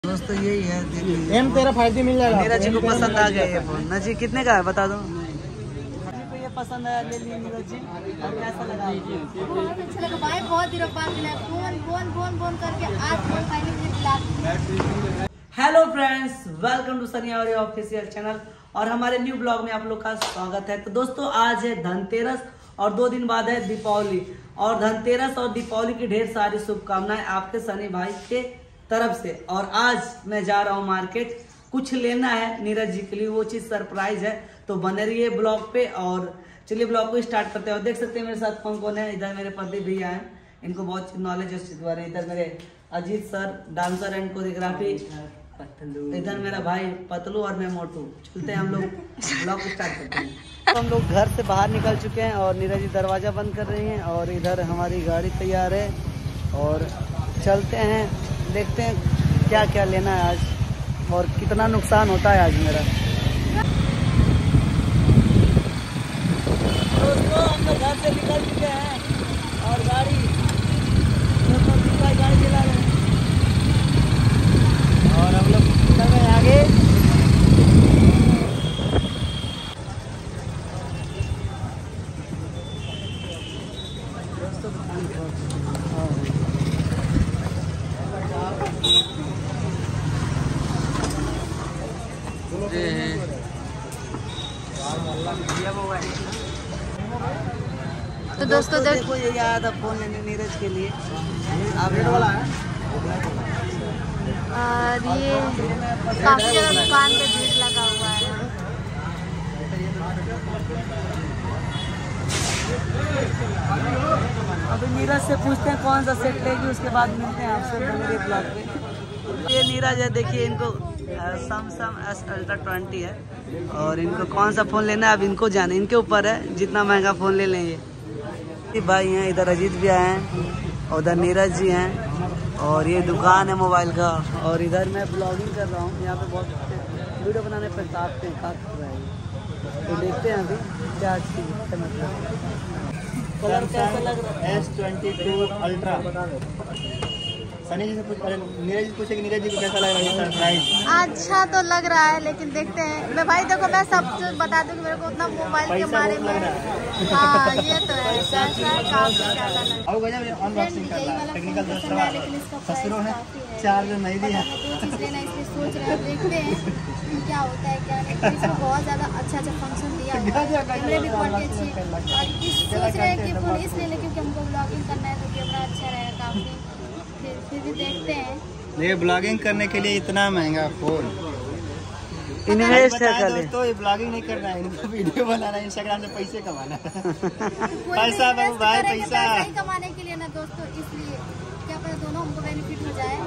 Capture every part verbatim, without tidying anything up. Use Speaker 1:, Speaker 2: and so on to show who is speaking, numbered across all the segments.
Speaker 1: दोस्तों यही है, देख लीजिए
Speaker 2: एम तेरह फाइव जी मिल जाएगा।
Speaker 1: मेरा जी को पसंद आ गया ये फोन। ना जी कितने का है बता दो। जी को ये पसंद आया, ले लिए नीरज जी। और कैसा लगा?
Speaker 3: बहुत अच्छा लगा भाई, बहुत दिनों बाद मिला। फोन फोन फोन फोन करके आज फोन फाइनली मुझे मिला।
Speaker 1: Hello friends, welcome to Sunny और ऑफिशियल चैनल और हमारे न्यू ब्लॉग में आप लोग का स्वागत है। तो दोस्तों आज है धनतेरस और दो दिन बाद है दीपावली। और धनतेरस और दीपावली की ढेर सारी शुभकामनाएं आपके सनी भाई के तरफ से। और आज मैं जा रहा हूँ मार्केट, कुछ लेना है नीरज जी के लिए, वो चीज सरप्राइज है। तो बने रहिए ब्लॉग पे और चलिए ब्लॉग को स्टार्ट करते हैं। देख सकते हैं मेरे साथ कौन कौन है। इधर मेरे प्रदीप भैया हैं, इनको बहुत नॉलेज है उस चीज के बारे में। इधर मेरे Ajit sir, dancer and choreography. इधर मेरा भाई पतलू और मैं मोटू। चलते हैं हम लोग ब्लॉग स्टार्ट करते हैं। तो हम लोग घर से बाहर निकल चुके हैं और नीरज जी दरवाजा बंद कर रही हैं और इधर हमारी गाड़ी तैयार है और चलते हैं, देखते हैं क्या क्या लेना है आज और कितना नुकसान होता है आज मेरा। दोस्तों हम लोग घर से निकल चुके हैं और गाड़ी गाड़ी चला रहे हैं और हम लोग चल रहे हैं आगे।
Speaker 3: तो दोस्तों
Speaker 1: देखो ये आया था फोन लेने नीरज के लिए। आप वाला है
Speaker 3: और ये काफी जगह दुकान पे भीड़ लगा हुआ है।
Speaker 1: अभी नीरज से पूछते हैं कौन सा सेट लेगी, उसके बाद मिलते हैं आपसे मेरे ब्लॉग पे। ये नीरज है, देखिए इनको सैमसंग एस अल्ट्रा ट्वेंटी है और इनको कौन सा फ़ोन लेना है अब इनको जाने, इनके ऊपर है जितना महंगा फ़ोन ले लेंगे। भाई हैं इधर, अजीत भी आए हैं और उधर नीरज जी हैं और ये दुकान है मोबाइल का। और इधर मैं ब्लॉगिंग कर रहा हूँ, यहाँ पे बहुत वीडियो बनाने पर काटते हैं काट रहे हैं। तो देखते हैं अभी क्या चीज़ है। मतलब कलर कैसा लग रहा है?
Speaker 2: S twenty two ultra. Sunny ji से पूछ, नीरज जी पूछे कि नीरज जी को कैसा लग रहा है सरप्राइज?
Speaker 3: अच्छा तो लग रहा है, लेकिन देखते हैं। मैं भाई देखो मैं सब बता दूं कि मेरे को उतना मोबाइल के बारे में, हाँ ये तो है, काफी ज्यादा
Speaker 2: अनबॉक्सिंग कर रहा है, टेक्निकल दोस्त ससुरो है, चार्जर नहीं दिया,
Speaker 3: चीज लेना इसलिए सोच रहे हैं। देखते हैं क्या होता है क्या नहीं। इसको बहुत ज्यादा अच्छा अच्छा फंक्शन दिया हुआ है, कैमरे भी क्वालिटी अच्छी है और इस सोच रहे हैं कि फोन इसलिए ले क्योंकि हमको ब्लॉगिंग करना है तो कैमरा अच्छा रहेगा काफी। फिर फिर भी देखते हैं।
Speaker 2: ये ब्लॉगिंग करने के लिए इतना महंगा फोन
Speaker 1: इन्वेस्ट है।
Speaker 2: दोस्तों ये ब्लॉगिंग नहीं करना है, इनको वीडियो बनाना है, इंस्टाग्राम से पैसे कमाना है।
Speaker 3: कोई
Speaker 2: पैसा बाबू भाई, पैसा
Speaker 3: ही कमाने के लिए ना दोस्तों, इसलिए क्या पता दोनों हमको बेनिफिट हो जाए।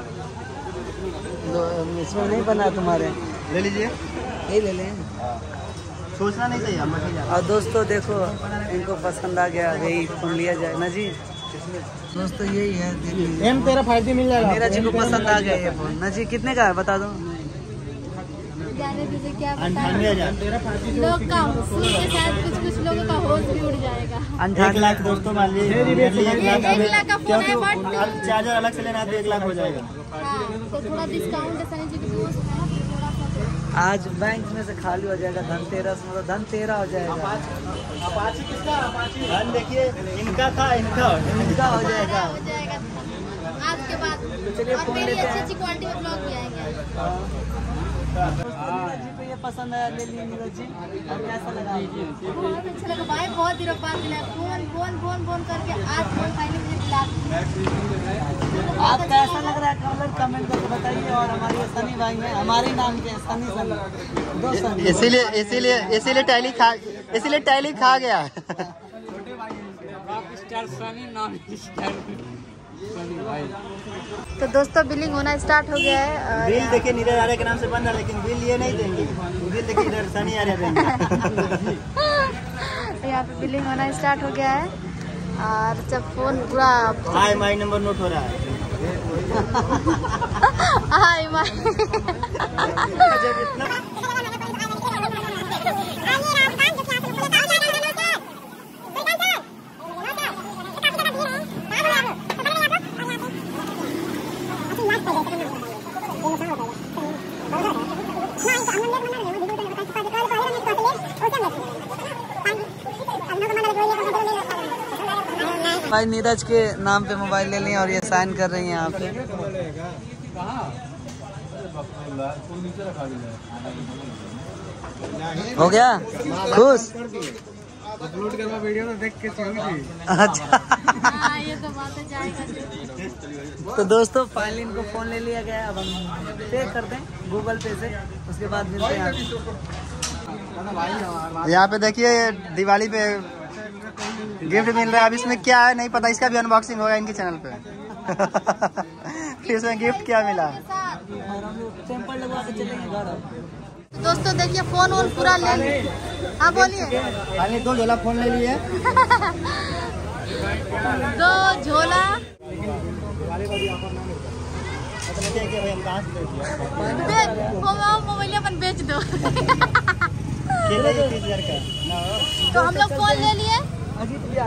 Speaker 1: इसमें नहीं बना तुम्हारे,
Speaker 2: ले लीजिए,
Speaker 1: यही ले लें।
Speaker 2: सोचना नहीं चाहिए हम।
Speaker 1: और दोस्तों देखो इनको पसंद आ गया, यही फोन लिया जाए ना जी। दोस्तों यही है, देख लीजिए
Speaker 2: एम तेरह फाइव जी मिल जाएगा।
Speaker 1: मेरा जी को पसंद आ गया ये फोन। ना जी कितने का है बता दो।
Speaker 3: जाने दीजिए क्या
Speaker 2: अंठानवे हजार
Speaker 3: लोग का सुन के शायद कुछ कुछ लोगों का होश भी उड़ जाएगा।
Speaker 2: एक लाख दोस्तों मान लीजिए, एक लाख
Speaker 3: एक लाख का फोन है बट
Speaker 2: अब चार्जर अलग से लेना है तो एक लाख हो जाएगा।
Speaker 3: हाँ, तो थोड़ा डिस्काउंट है सनी जी की दोस्त है ना, तो थोड़ा सा
Speaker 1: आज बैंक में से खाली हो जाएगा धनतेरस, मतलब धनतेरह हो जाएगा।
Speaker 2: धन देखिए इनका था, इनका
Speaker 1: इनका हो जाएगा
Speaker 3: हो जाएगा आज के बाद।
Speaker 1: चलिए
Speaker 3: और
Speaker 1: फोन
Speaker 3: मेरी
Speaker 1: लेते
Speaker 3: अच्छी
Speaker 1: हैं।
Speaker 3: अच्छी क्वालिटी में ब्लॉग भी आएंगे।
Speaker 1: नीरज जी को ये पसंद आया, ले लिए नीरज जी। और कैसा लगा?
Speaker 3: बहुत अच्छा लगा भाई, बहुत दिनों बाद मिला। फोन फोन फोन फोन करके आज फोन फाइनली मुझे मिला।
Speaker 1: आपका ऐसा लग रहा है कलर कमेंट करके बताइए। और हमारे सनी भाई हैं, हमारे नाम के हैं सनी सनी, दो सनी।
Speaker 2: इसीलिए इसीलिए इसीलिए टैली खा इसीलिए टैली खा गया।
Speaker 3: तो दोस्तों बिलिंग होना स्टार्ट हो गया है।
Speaker 2: बिल देखिए नीरज आर्य के नाम से बन रहा है, लेकिन बिल ये नहीं देंगे। बिल देखिए इधर सनी आर्य देंगे।
Speaker 3: यहाँ पे बिलिंग होना स्टार्ट हो गया है और जब फोन पूरा
Speaker 2: आई माई नंबर नोट हो रहा है।
Speaker 3: आई माई
Speaker 4: Thank you.
Speaker 1: भाई नीरज के नाम पे मोबाइल ले लिए और ये साइन कर रही हैं यहाँ पे। हो गया खुश?
Speaker 2: अपलोड करवा वीडियो तो देख के
Speaker 1: अच्छा
Speaker 3: हाँ, ये तो बात है, जाएगा।
Speaker 1: तो दोस्तों फाइनली इनको फोन ले लिया गया है। अब हम पे करते हैं गूगल पे से, उसके बाद मिलते हैं।
Speaker 2: यहाँ पे देखिए दिवाली पे गिफ्ट मिल रहा है। अब इसमें क्या है नहीं पता, इसका भी अनबॉक्सिंग होगा इनके चैनल पे। इसमें गिफ्ट क्या मिला है?
Speaker 1: और हम लोग टेम्पर लगवा के चलेंगे घर। अब
Speaker 3: दोस्तों देखिए फोन वोन पूरा ले लिए। हाँ बोलिए।
Speaker 2: खाली दो झोला फोन ले लिए।
Speaker 3: दो झोला मोबाइल अपन बेच दो। तो हम लोग फोन ले लिए।
Speaker 1: अजीत भैया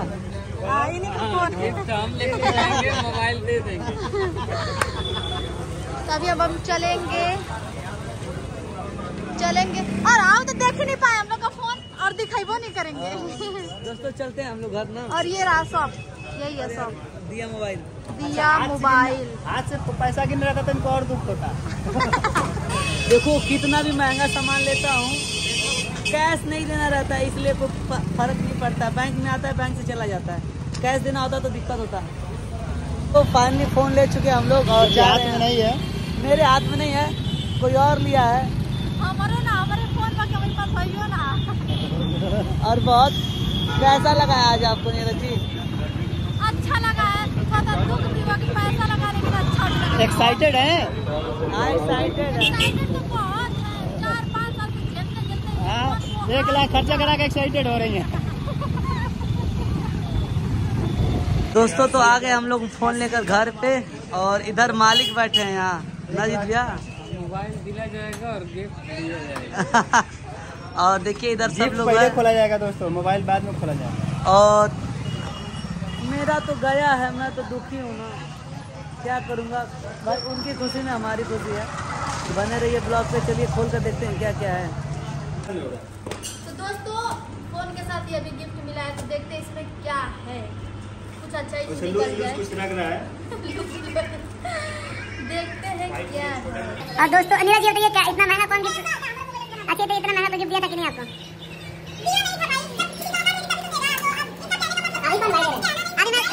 Speaker 4: मोबाइल दे देंगे।
Speaker 3: तभी अब हम चलेंगे चलेंगे और आओ तो देख ही नहीं पाए हम लोग का फोन और दिखाई वो नहीं करेंगे।
Speaker 1: दोस्तों चलते हैं हम लोग घर ना।
Speaker 3: और ये रहा शॉप, यही है शॉप,
Speaker 1: दिया मोबाइल।
Speaker 3: दिया मोबाइल।
Speaker 2: आज से पैसा गिन रहा था तो इनको और दुख होता।
Speaker 1: देखो कितना भी महंगा सामान लेता हूँ कैश नहीं देना रहता है, इसलिए कोई फर्क नहीं पड़ता। बैंक में आता है, बैंक से चला जाता है। कैश देना होता तो दिक्कत होता है। तो फाइनली फोन ले चुके हम लोग और जा
Speaker 2: हाथ
Speaker 1: रहे
Speaker 2: में
Speaker 1: हैं।
Speaker 2: नहीं है,
Speaker 1: मेरे हाथ में नहीं है, कोई और लिया है।
Speaker 3: हमारे ना हमारे फोन पर हमारे पास है ना।
Speaker 1: और बहुत कैसा लगा है आज आपको नीरज जी?
Speaker 3: अच्छा लगा है, थोड़ा सा दुख भी हुआ कि पैसा लगा लेकिन अच्छा भी लगा।
Speaker 2: एक्साइटेड है।
Speaker 1: हाँ एक्साइटेड है।
Speaker 3: एक्साइटेड तो बहुत है, चार पाँच साल से झेलते झेलते
Speaker 2: हाँ, एक लाख खर्चा करा के एक्साइटेड हो रही है।
Speaker 1: दोस्तों तो आ गए हम लोग फोन लेकर घर पे और इधर मालिक बैठे हैं यहाँ। नजीद भैया
Speaker 4: मोबाइल दिया जाएगा और गिफ्ट दिया जाएगा।
Speaker 1: और देखिए इधर सब
Speaker 2: गिफ्ट
Speaker 1: लोग
Speaker 2: पहले
Speaker 1: हैं।
Speaker 2: खोला जाएगा दोस्तों, मोबाइल बाद में खोला जाएगा।
Speaker 1: और मेरा तो गया है, मैं तो दुखी हूँ ना, क्या करूँगा भाई। उनकी खुशी में हमारी खुशी है। बने रहिए ब्लॉग पे। चलिए खोल कर देखते हैं क्या क्या है।
Speaker 3: तो दोस्तों फोन के साथ ही अभी गिफ्ट मिला है, तो देखते हैं इसमें क्या है। कुछ अच्छा ही निकल जाए।
Speaker 2: कुछ लग रहा है।
Speaker 3: देखते हैं क्या है।
Speaker 5: और दोस्तों नीरज जी बताइए क्या इतना महंगा कौन गिफ्ट? अच्छा तो इतना महंगा तो गिफ्ट दिया था कि नहीं आपको? अभी कौन लाएगा? अभी मैं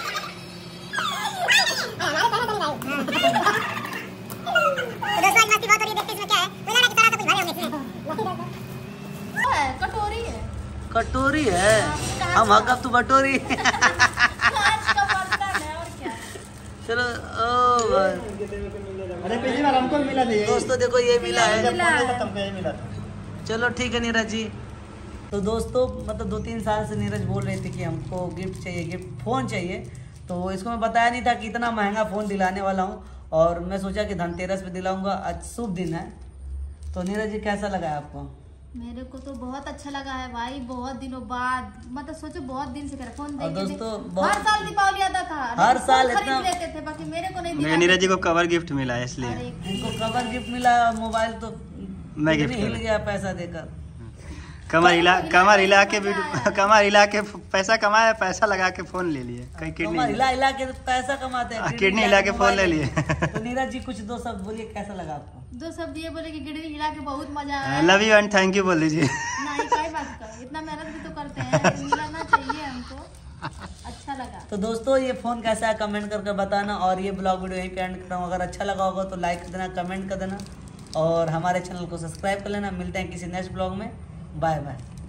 Speaker 5: तो दोस्तों आज मस्ती बहुत हो रही है, देखते हैं इसमें क्या है। मुझे लगा कि तरह से कुछ भरे होंगे इसमें।
Speaker 3: वो है कटोरी है।
Speaker 1: कटोरी है। हम हक तू बटोरी।
Speaker 3: कांच का बर्तन है और क्या।
Speaker 1: चलो ओ भाई।
Speaker 2: अरे पिछली बार हमको भी मिला था ये।
Speaker 1: दोस्तों देखो ये मिला है।
Speaker 2: जब फोन लिया था तब यही मिला था।
Speaker 1: चलो ठीक है नीरज जी। तो दोस्तों मतलब दो तीन साल से नीरज बोल रहे थे कि हमको गिफ्ट चाहिए, गिफ्ट फ़ोन चाहिए। तो इसको मैं बताया नहीं था कि इतना महंगा फ़ोन दिलाने वाला हूँ। और मैं सोचा कि धनतेरस पे दिलाऊंगा, आज शुभ दिन है। तो नीरज जी कैसा लगा है आपको?
Speaker 3: मेरे को तो बहुत अच्छा लगा है भाई, बहुत दिनों बाद, मतलब सोचो बहुत दिन से कर फोन देखे थे।
Speaker 1: दोस्तों बहुत-
Speaker 3: हर साल दीपावली आता था,
Speaker 1: हर
Speaker 3: फोन
Speaker 1: साल
Speaker 3: खरीद
Speaker 1: इतना-
Speaker 3: लेते थे, बाकी मेरे को नहीं
Speaker 2: मेरे
Speaker 3: दिया।
Speaker 2: नीरज जी को कवर गिफ्ट मिला है इसलिए।
Speaker 3: अरे,
Speaker 1: इनको कवर गिफ्ट मिला, मोबाइल तो
Speaker 2: मैं गिफ्ट
Speaker 1: हिल
Speaker 2: कर-
Speaker 1: गया पैसा देकर।
Speaker 2: कमर हिला कमर हिला के वीडियो कमर हिला के पैसा कमाया, पैसा लगा के फोन ले लिए। कहीं
Speaker 1: कमर
Speaker 2: किडनी
Speaker 1: हिला हिला के पैसा कमाते हैं।
Speaker 2: किडनी हिला के फोन ले लिए।
Speaker 1: तो नीरज जी कुछ दो शब्द बोलिए, कैसा लगा आपको?
Speaker 3: दो शब्द ये बोले कि गिडनी हिला के बहुत मजा आया।
Speaker 2: Love you and thank you बोल दीजिए।
Speaker 3: नहीं कोई बात कर, इतना मेहनत भी तो करते हैं, मिलाना चाहिए हमको। अच्छा लगा।
Speaker 1: तो दोस्तों ये फोन कैसा है कमेंट करके बताना। और ये ब्लॉग वीडियो यहीं पे एंड कर रहा हूँ। अगर अच्छा लगा होगा तो लाइक कर देना, कमेंट कर देना और हमारे चैनल को सब्सक्राइब कर लेना। मिलते हैं किसी नेक्स्ट ब्लॉग में। Bye bye.